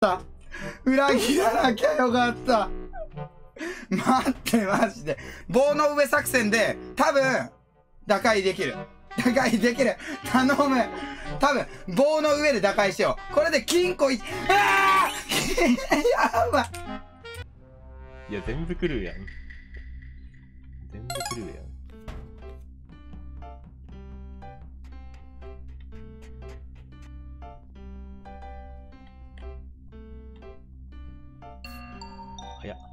。裏切らなきゃよかった。待って、マジで。棒の上作戦で、多分、打開できる。打開できる。頼む。多分、棒の上で打開しよう。これで金庫ああやばい。 いや、全部来るやん。全部来るやん。早っ。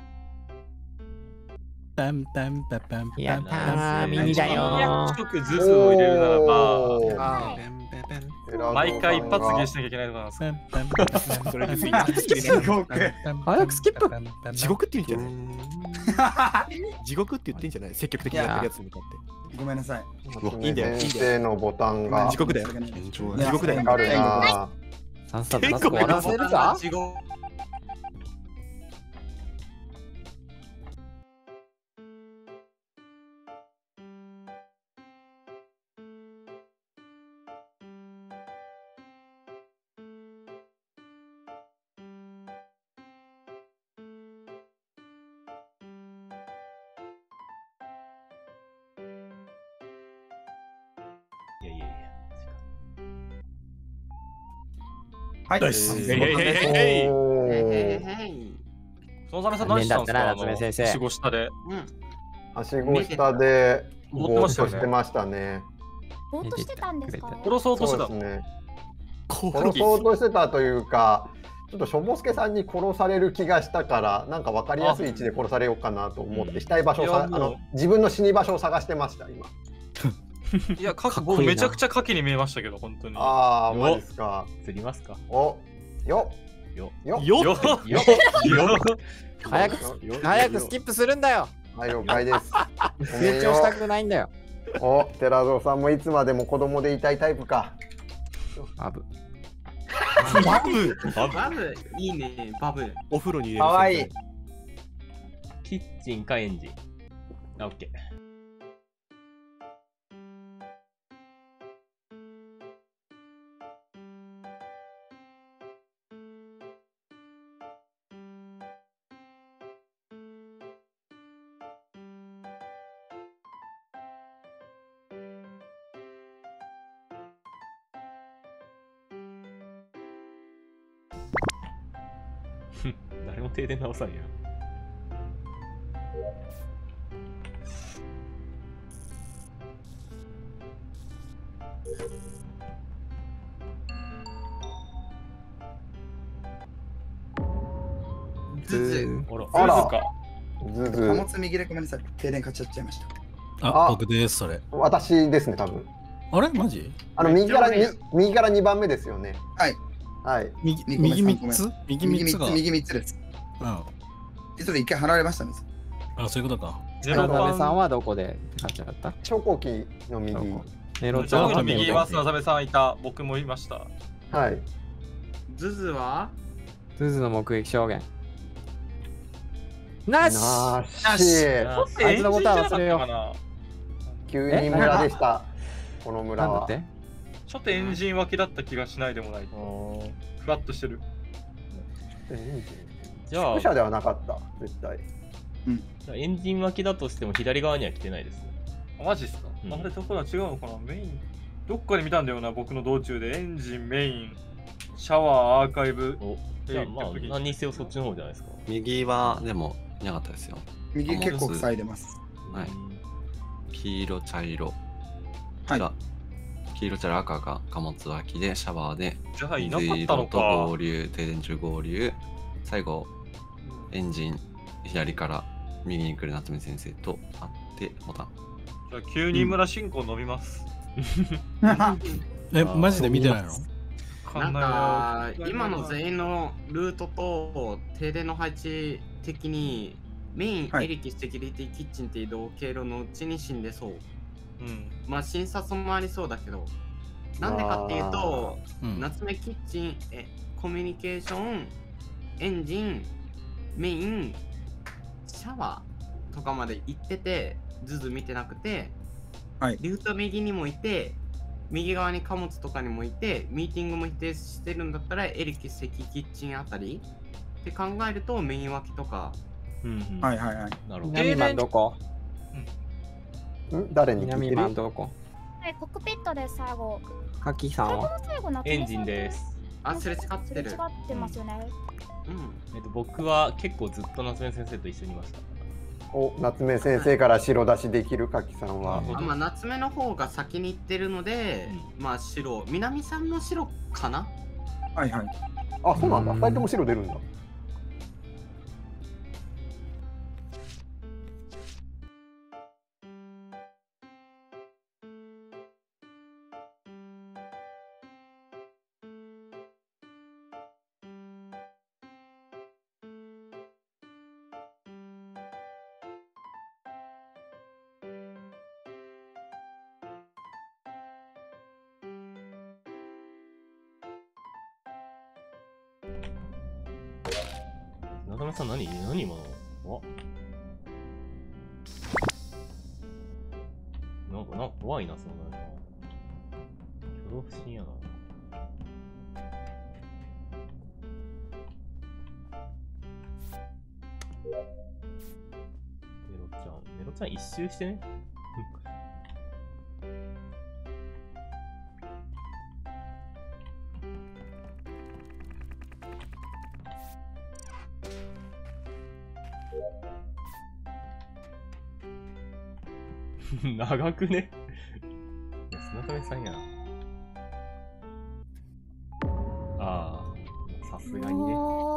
パンパンパパンやったー、 ミミニだよー。 100ズズを入れるならば、 あ毎回一発芸しなきゃいけないのかな。 それ別に地獄。 早くスキップ。 地獄って言うんじゃない地獄って言ってんじゃない積極的にやってるやつに向かって。 ごめんなさい。 いいんだよ。 先生のボタンが地獄だよ。地獄だよ。 あるな。 さっさと終わらせるか。 いやいやいや。 はい。 ナイスへいへいへいへい。 おーそのためさん何したんですか？ 残念だったな夏目先生はしご下で。 はしご下で持ぼーっとってましたよねしてましたね。 ぼーっとしてたんですか？ 殺そうとしてたそうですね。 こ殺そうとしてたというか、ちょっとしょぼすけさんに殺される気がしたから、なんか分かりやすい位置で殺されようかなと思って、したい場所をさ、 いやもう自分の死に場所を探してました、今。 いや、僕めちゃくちゃ牡蠣に見えましたけど、本当に。 ああ、マジですか。 釣りますか？ およよよよよ早くスキップするんだよ。 はい、了解です。ごめん成長したよ。 くないんだよ。 お、寺蔵さんもいつまでも子供でいたいタイプか。 アブ。 バブバブいいね、バブ。 お風呂に入れる。 かわいい。 キッチンかエンジン。あ、オッケー。誰も停電直さんや。 ズズ。 あら、 あらズズか。 ず貨ず。 物右でごめんなさい。停電買っちゃいました。 あ、僕です、それ。 私ですね、多分。 あれマジ右から2番目ですよね。 はい。 はい。 右ごめん 3つ右3つが。 右3つです。 うん。 実は一回離れましたね。 あ、そういうことか。 ゼロ渡辺さんパン。 はどこで買っちゃった？ チョコキの右。 ネロジョーの右はズ砂ザメさんいた。僕もいました。 はい。 ズズはズの目撃証言。なし。 ななし。 あいつのことは忘れようかな。 急に村でした。この村は。 なんだって？ ちょっとエンジン脇だった気がしないでもない。ふわっとしてる。じゃあ宿舎ではなかった、絶対。 エンジン脇だとしても左側には来てないですね。マジっすか？ あれ、どこだ違うのかなメイン。どっかで見たんだよな、僕の道中で。エンジン、メイン、シャワー、アーカイブ。 じゃあまあ、何にせよそっちの方じゃないですか。 右はでもいなかったですよ。 右結構塞いでます。 はい。黄色、茶色はいが、黄色、茶色、赤が貨物脇で、シャワーで、 じゃあいなか水ったの色とか。 合流、停電中合流、最後、エンジン、左から右に来る夏目先生と会ってボタン。 じゃあ急に村進行伸びます。 え、マジで見てないの？ なんか今の全員のルートと停電の配置的にメイン、 はいエリキセキュリティキッチンって移動経路のうちに死んでそう。 うん。 まあ診察もありそうだけど、なんでかっていうと、 うん夏目キッチン、コミュニケーション、エンジン、メイン、シャワーとかまで行ってて、ズズ見てなくて、 はいルート右にもいて、 右側に貨物とかにもいて、ミーティングも否定してるんだったら、エレキ、席、キッチンあたりって考えると、メイン脇とか。 はいはいはい。 なるほど。 南マンどこ？ 誰に聞いて南る？ マンどこ？ コックピットです最後。 カキさんは？ 最後のエンジンです。 あ、すれ違ってる。 すれ違ってますよね。 僕は結構ずっと夏目先生と一緒にいました。 お、夏目先生から白出しできるかきさんは。 まあ、夏目の方が先に行ってるので、まあ白、南さんも白かな。 はいはい。 あ、そうなんだ。2人とも白出るんだ。 中村さん何今の？なんか怖いな、そのなんか。挙動不審やな。メロちゃん一周してね。長くね。いや、砂亀さんや。ああ、さすがにね。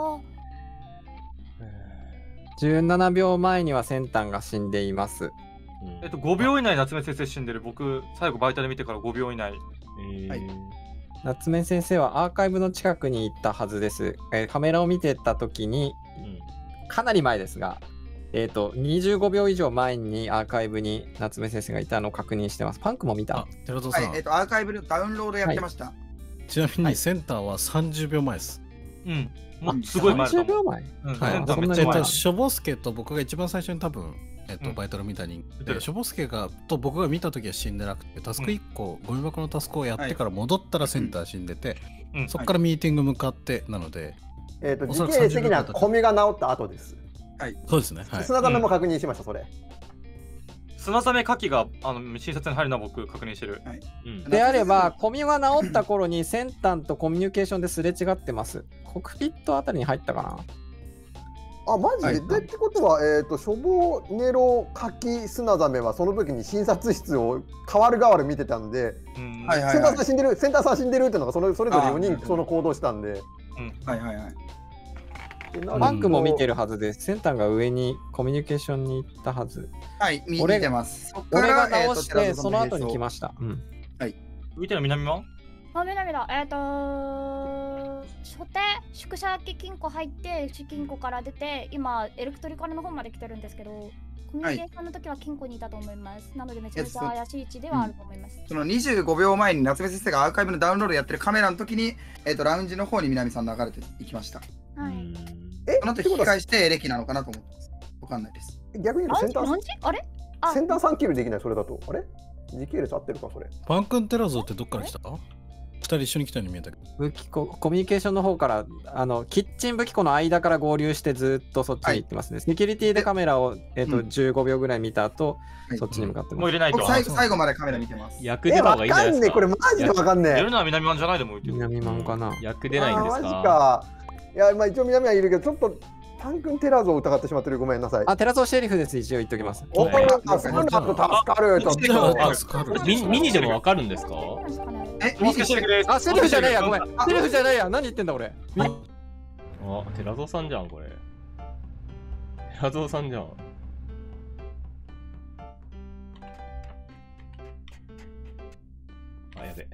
17秒前には先端が死んでいます。 5秒以内夏目先生死んでる。僕、最後バイタで見てから5秒以内。 はい、夏目先生はアーカイブの近くに行ったはずです。カメラを見てた時に、かなり前ですが、25秒以上前にアーカイブに夏目先生がいたのを確認してます。パンクも見た？ 寺戸さん。はい、アーカイブのダウンロードやってました。 ちなみにセンターは30秒前です。 すごい前だ。 30秒前？ はい。しょぼすけと僕が一番最初に多分、バイトル見た人で、しょぼすけと僕が見た時は死んでなくて、タスク1個、ゴミ箱のタスクをやってから戻ったらセンター死んでて、そこからミーティング向かってなので、 時系列的にはコミが治った後です。 はい、そうですね。 砂溜めも確認しました、それ。 砂溜めカキが診察に入るのは僕確認してる。 であれば、コミが治った頃に先端とコミュニケーションですれ違ってます。コックピットあたりに入ったかな。 あ、マジで、ってことは、しょぼネロカキ砂溜めはその時に診察室を変わる変わる見てたんで、センターさん死んでる、センターさん死んでるっていうのがそれぞれ4人その行動したんで。 はいはいはい。 パンクも見てるはずです。先端が上にコミュニケーションに行ったはず。 はい、見てます。 俺が直して、その後に来ました。 はい。 見てる南は？ 南だ。初手、宿舎金庫入って、金庫から出て、今、エレクトリカルの方まで来てるんですけど、コミュニケーションの時は金庫にいたと思います。なので、めちゃめちゃ怪しい位置ではあると思います。 その25秒前に夏目先生がアーカイブのダウンロードやってるカメラの時に、ラウンジの方に南さん流れていきました。 はい。 その後引き返してエレキなのかなと思ってます。わかんないです。 逆に言うとセンターあれセンター3キルできない、それだと。あれ時系列合ってるか、それ。 パンクンテラゾーってどっから来た？2人一緒に来たように見えたけど。 武器庫、コミュニケーションの方から、キッチン武器庫の間から合流してずっとそっちに行ってますね。セキュリティでカメラを、15秒ぐらい見た後、そっちに向かってます。 もう入れないと。 最後までカメラ見てます。 役出た方がいいんじゃないですか。 これマジでわかんねえ。 やるのは南マンじゃないでも南マンかな。 役出ないんですか。 マジか。いや、まあ一応南はいるけど、ちょっとパンクンテラゾを疑ってしまってる。ごめんなさい。 あ、テラゾシェリフです。一応言っときます。 おー、助かる。 助かる。 ミニでもわかるんですか？ もしかしてくあ、シェリフじゃないや、ごめん。シェリフじゃないや、何言ってんだ俺。 あ、テラゾさんじゃん、これ。テラゾさんじゃん。あ、やべ。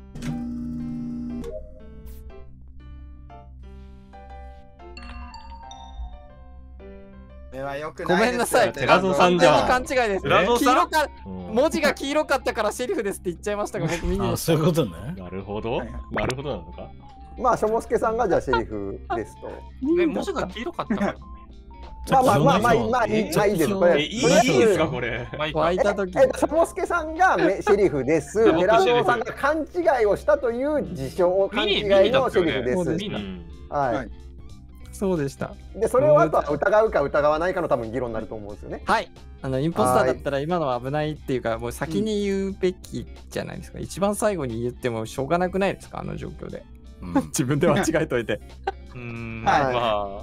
ごめんなさい。 テラゾさんじゃん。 勘違いです。文字が黄色かったからシェリフですって言っちゃいましたが、僕見に。 あ、そういうことね。 なるほど。なるほどなのか。 まあ、しょもすけさんがじゃあシェリフですと。 文字が黄色かったから。 まあいいです。これいいですかこれ。 湧いた時。 しょぼすけさんがシェリフです。寺蔵さんが勘違いをしたという事象、勘違いのシェリフです。はい。 そうでした。 で、それをあとは疑うか疑わないかの多分議論になると思うんですよね。 はい。インポスターだったら今のは危ないっていうか、もう先に言うべきじゃないですか。一番最後に言ってもしょうがなくないですか、あの状況で。自分で間違えといて。 はい。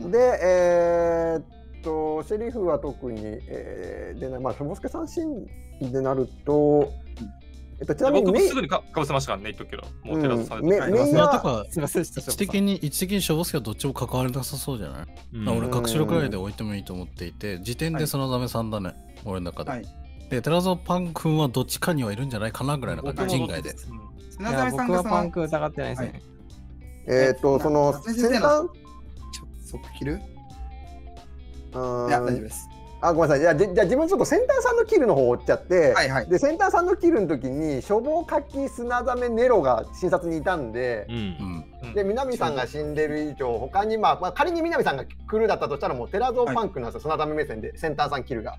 で、シェリフは特に、で、まあ、しょぼすけさんシーンでなると、 ちなみに僕すぐにかぶせましたからね、言っとくけど。もうテラスさんで。 メインは、位置的にしょぼすけはどっちも関わりなさそうじゃない？俺、隠しろくらいで置いてもいいと思っていて、時点でそのダメさんだね、俺の中で。で、寺蔵パン君はどっちかにはいるんじゃないかなぐらいの感じ、人外で。 僕はパン君疑ってないですね。 その、先端即切る？いや、大丈夫です。 ごめんなさい。じゃあ自分ちょっと先端さんのキルの方を追っちゃって、で先端さんのキルの時にしょぼかき砂ザメネロが診察にいたんで、で南さんが死んでる以上他にまあ仮に南さんがクルーだったとしたらもうテラゾーパンクなんですよ、砂ザメ目線で先端さんキルが。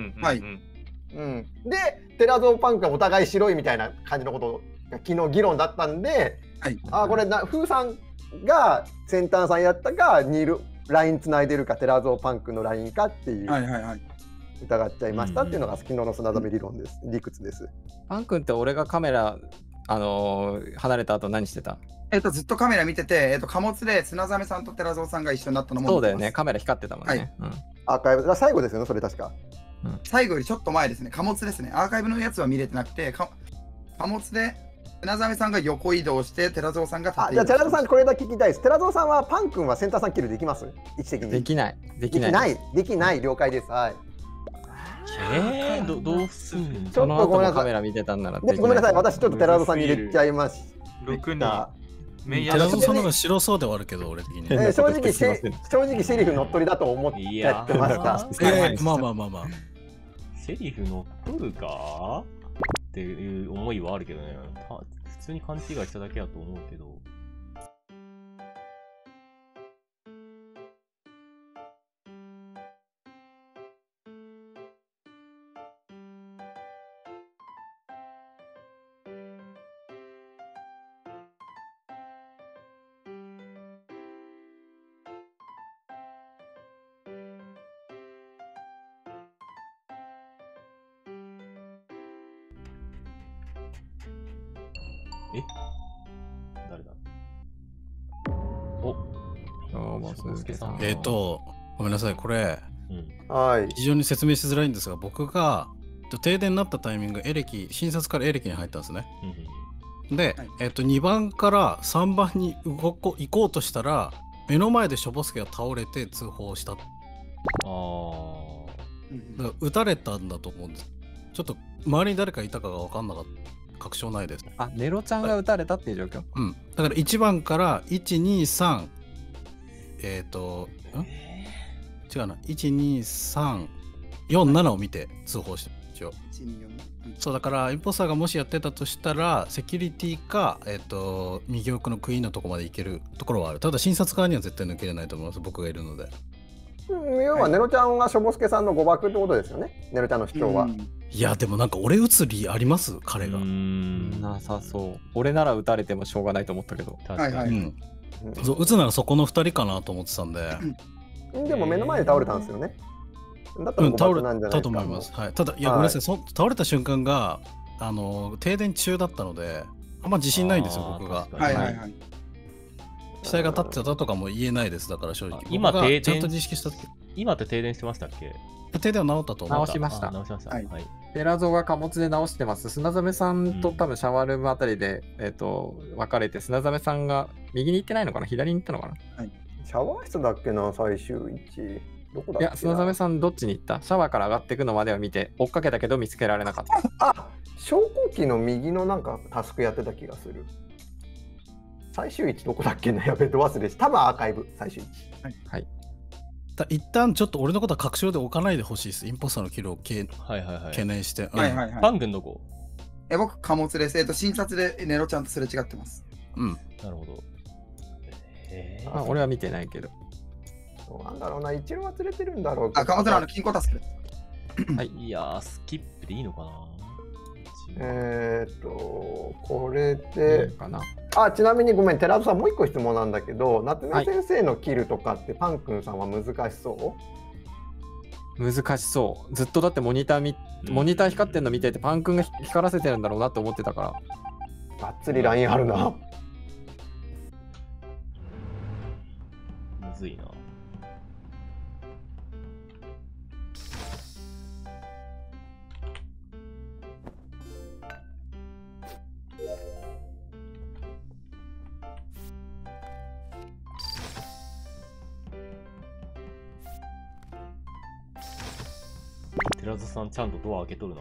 でテラゾーパンクがお互い白いみたいな感じのことが昨日議論だったんで、これフーさんが先端さんやったかにいる。ラインつないでるかテラゾーパンクのラインかっていう疑っちゃいましたっていうのが昨日の砂ザメ理論です。理屈です。 パン君って俺がカメラ離れた後何してた？ ずっとカメラ見てて、貨物で砂ザメさんとテラゾーさんが一緒になったのもそうだよね。カメラ光ってたもんね。 アーカイブが最後ですよね、それ確か。 最後よりちょっと前ですね。貨物ですね。アーカイブのやつは見れてなくて、貨物で砂ザメさんが横移動して寺蔵さんが縦移動。 じゃあ寺蔵さんこれだけ聞きたいです。寺蔵さんはパン君はセンターさんキルできます？位置的に。 できない。 できない了解です。はい。 どうすんの？ ちょっとごめんなさい。カメラ見てたんなら。 ごめんなさい。私ちょっと寺蔵さんに入れちゃいました。 寺蔵さんの方が白そうではあるけど俺的に。 正直シェリフ乗っ取りだと思ってやってました。 まあ。 シェリフ乗っ取るか？っていう思いはあるけどね。普通に勘違いしただけだと思うけど。誰だ？ ごめんなさい、これ、 はい、 非常に説明しづらいんですが、僕が停電になったタイミング、診察からエレキに入ったんですね。で、2番から3番に行こうとしたら、目の前でしょぼすけが倒れて通報した。だから撃たれたんだと思うんです。ちょっと周りに誰かいたかが分かんなかった。確証ないです。 ネロちゃんが撃たれたっていう状況？ だから1番から1、2、3、違うな、1、2、3、4、7を見て通報して一応。そうだからインポスターがもしやってたとしたらセキュリティか右奥のクイーンのとこまで行けるところはある。ただ診察側には絶対抜けれないと思います、僕がいるので。 要はネロちゃんがしょぼすけさんの誤爆ってことですよね、ネロちゃんの主張は。 いやでもなんか俺撃つ理あります？彼がなさそう。俺なら撃たれてもしょうがないと思ったけど。 そう撃つならそこの2人かなと思ってたんで。 でも目の前で倒れたんですよね。だったら誤爆なんじゃないですか。 倒れたと思います。はい。ただいやごめんなさい、倒れた瞬間が停電中だったのであんま自信ないんですよ僕が。死体が立ってたとかも言えないです。だから正直今停電ちゃんと認識した時、 今って停電してましたっけ？ 停電は治ったと思う。 直しました。テラゾーが貨物で直してます。砂ザメさんと多分シャワールームあたりで、分かれて、砂ザメさんが右に行ってないのかな、左に行ったのかな。 シャワー室だっけな、最終位置。どこだっけな。 いや、砂ザメさんどっちに行った？シャワーから上がっていくのまでは見て、追っかけたけど見つけられなかった。 昇降機の右のなんかタスクやってた気がする。最終位置どこだっけな、やべえ、ど忘れし。多分アーカイブ、最終位置。 はい。 一旦ちょっと俺のことは確証で置かないでほしいです。インポスターのキルを懸念して。 パン君どこ？ 僕、貨物です。診察でネロちゃんとすれ違ってます。 なるほど。 俺は見てないけど。 どうなんだろうな、一郎は連れてるんだろうけど。 あ、鎌倉の金庫助ける。 はい。いやー、スキップでいいのかな。 これで、ちなみにごめん、寺田さん、もう一個質問なんだけど、夏目先生のキルとかってパン君さんは難しそう？ 難しそう。ずっとだってモニター光ってんの見てて、パン君が光らせてるんだろうなって思ってたから。 がっつりラインあるな。 むずいな。寺田さんちゃんとドア開けとるな。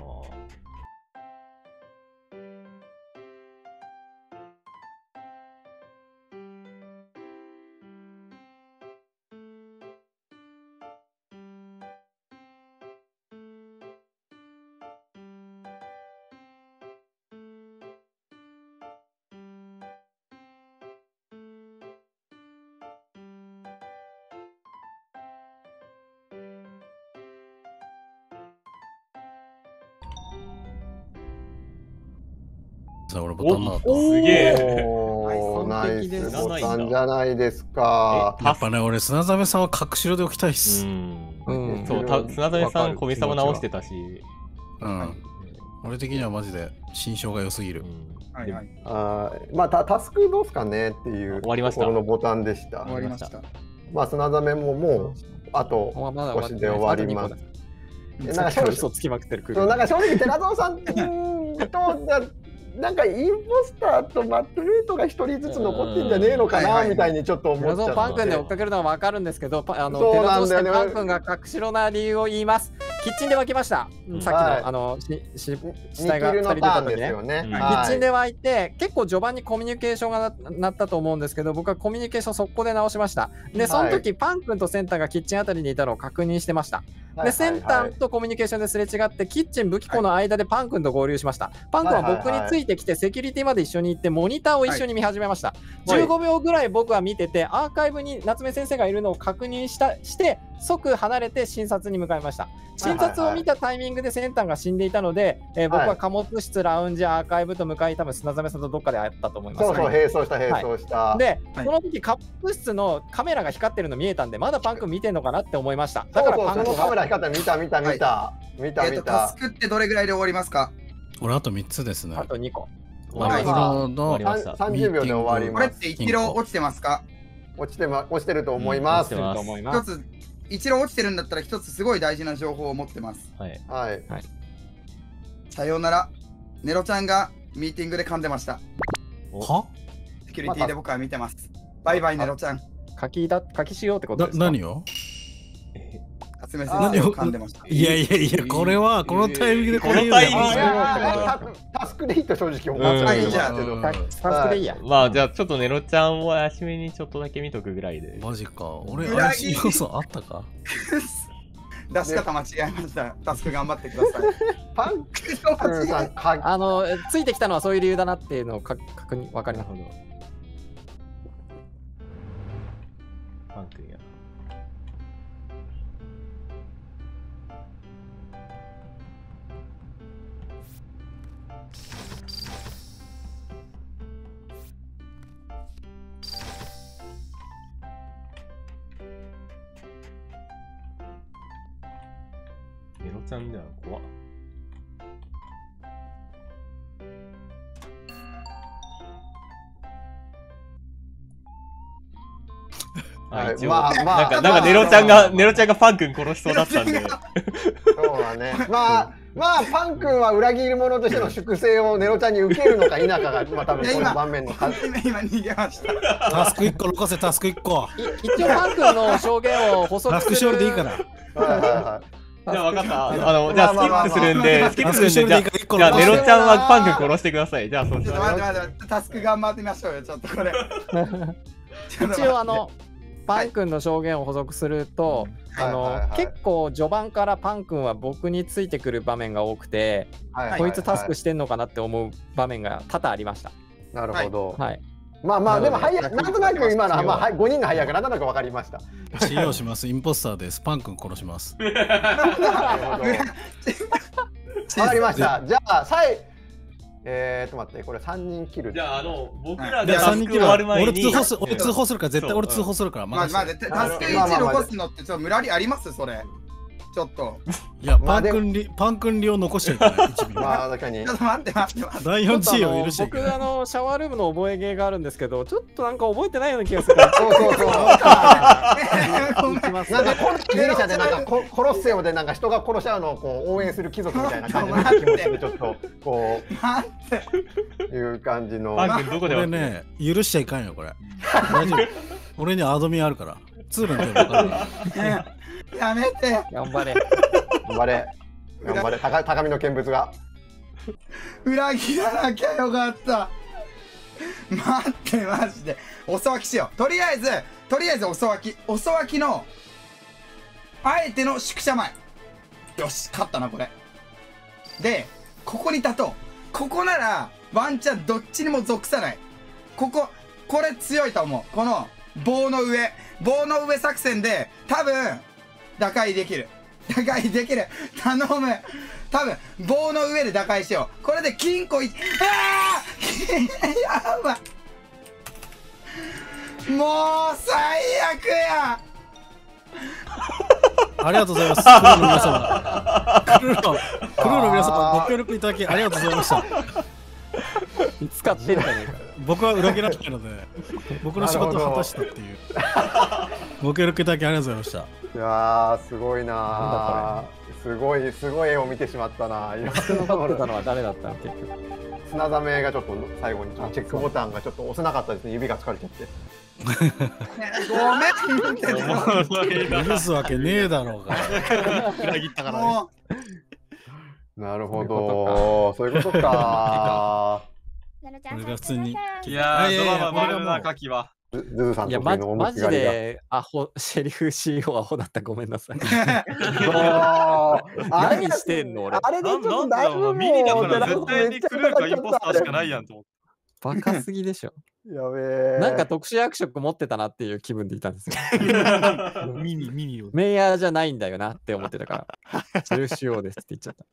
俺ボタンなかった。 すげえ。 ナイスボタンじゃないですか。 やっぱね、俺砂ザメさんは隠しろで置きたいっす。 そう、砂ザメさん、小見さんも直してたし。 俺的にはマジで心象が良すぎる。 まあタスクどうすかねっていうところのボタンでした。 終わりました。 まあ砂ザメももうあと少しで終わります。 なんか嘘つきまくってる。 なんか正直寺蔵さんとなんかインポスターとマットレートが一人ずつ残ってんじゃねえのかなみたいにちょっと思っちゃって。 パン君で追っかけるのはわかるんですけど、寺蔵さんパン君が隠しろな理由を言います。キッチンで沸きました。さっきの死体が2人出た時ね。キッチンで沸いて結構序盤にコミュニケーションがなったと思うんですけど、僕はコミュニケーション速攻で直しました。でその時パン君とセンターがキッチンあたりにいたのを確認してました。でセンターとコミュニケーションですれ違ってキッチン武器庫の間でパン君と合流しました。パン君は僕についてきてセキュリティまで一緒に行ってモニターを一緒に見始めました。15秒ぐらい僕は見ててアーカイブに夏目先生がいるのを確認して即離れて診察に向かいました。診察を見たタイミングでセンターが死んでいたので、僕は貨物室、ラウンジ、アーカイブと向かい、多分砂ザメさんとどっかで会ったと思います。 そうそう、並走した。 で、その時貨物室のカメラが光ってるの見えたんで、まだパン君見てんのかなって思いました。 だからパン君そのカメラ光ったの見た。 タスクってどれぐらいで終わりますか？ 俺あと3つですね。 あと2個。 30秒で終わります。 これって一郎落ちてますか？ 落ちてると思います。 一つ一郎落ちてるんだったら一つすごい大事な情報を持ってます。 はい。 さようなら。ネロちゃんがミーティングで噛んでました。 は？ セキュリティで僕は見てます。バイバイネロちゃん。 書きしようってことですか？ 何を？ 夏目先生を噛んでました。 いや、これはこのタイミングでこのタイミングでタスクでいいと正直思ってじゃあタスクでいいや。 まあじゃあちょっとネロちゃんを足目にちょっとだけ見とくぐらいで。 マジか。俺怪しい要素あったか？ 出し方間違えました。タスク頑張ってください。 パンクさんついてきたのはそういう理由だなっていうのを確認分かります。 パン君や。ネロちゃんじゃん、怖っ。なんかネロちゃんがパン君殺しそうだったんで。 そうだね。まあパン君は裏切り者としての粛清をネロちゃんに受けるのか否かが多分この盤面の今逃げました。 タスク1個残せ、タスク1個。 一応パン君の証言を補足する。 タスク勝利でいいから。 じゃあ分かった。じゃあスキップするんで、じゃあネロちゃんはパン君殺してください。じゃあそうします。待って、タスク頑張ってみましょうよ、ちょっとこれ。 一応パン君の証言を補足すると、結構序盤からパン君は僕についてくる場面が多くて、こいつタスクしてんのかなって思う場面が多々ありました。 なるほど。 まあでもなんとなく今のはまあ5人の配役なんとなく分かりました。 使用します。インポスターです。パン君殺します。 わかりました。じゃあ待って、これ3人切る。 じゃあ僕らで 3人切る終わる前に俺通報するから、絶対俺通報するから。 まあタスク1残すのってちょっと無理ありますそれ。ちょっと。 いや、パン君利を残しちゃいけない。 まあ確かに。 ちょっと待って。 第4地位を許して僕シャワールームの覚え芸があるんですけど、ちょっとなんか覚えてないような気がする。 そう。なんか今度ギリシャでなんかコロッセオでなんか人が殺し合うのをこう応援する貴族みたいな感じの気持ちでちょっとこういう感じの。 これね、許しちゃいかんよこれ。大丈夫。俺にはアドミンあるから。ツールの手分かるから。 やめて。 頑張れ。 高みの見物が。 裏切らなきゃよかった。待ってマジで。おそわきしよう。とりあえずおそわきのあえての宿舎前。よし勝ったなこれ。でここに立とう。ここならワンチャンどっちにも属さない。これ強いと思う。この棒の上作戦で多分打開できる。頼む。多分棒の上で打開しよう。これで金庫やばい。もう最悪や。 ありがとうございます。クルーの皆様ご協力いただきありがとうございました。 使ってるじゃねえか。 僕は裏切らないので、僕の仕事を果たしたっていう。ご協力いただきありがとうございました。 いやーすごいなー。すごい絵を見てしまったな。 残ってたのは誰だったの結局。 砂ザメがちょっと最後にチェックボタンがちょっと押せなかったですね。指が疲れちゃって。 ごめん。 許すわけねえだろうが。裏切ったからね。 なるほど。そういうことか。 これが普通に。 いやー、ドラマ回るな、カキは。 ズズさんいや、マジでシェリフ CEO アホだった。ごめんなさい。何してんの俺。 あれでちょっとだいぶもうミニだから絶対にクルーかインポスターしかないやんと思って。 バカすぎでしょ。 やべえ。 なんか特殊役職持ってたなっていう気分でいたんですよ。 ミニを。 メイヤーじゃないんだよなって思ってたから。シェリフ CEO ですって言っちゃった。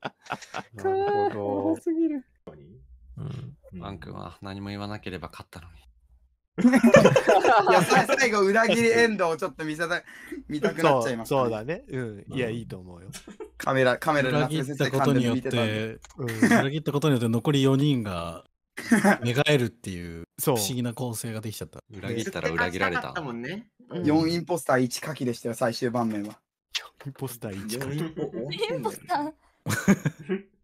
なるほど。 すぎる。 ワン君は何も言わなければ勝ったのに。 いや最後裏切りエンドをちょっと見たくなっちゃいます。 そうだね。いやいいと思うよ。 カメラで裏切ったことによって残り4人が寝返るっていう不思議な構成ができちゃった。 裏切ったら裏切られた。 4インポスター1カキでしたよ最終盤面は。 4インポスター1カキ。 インポスター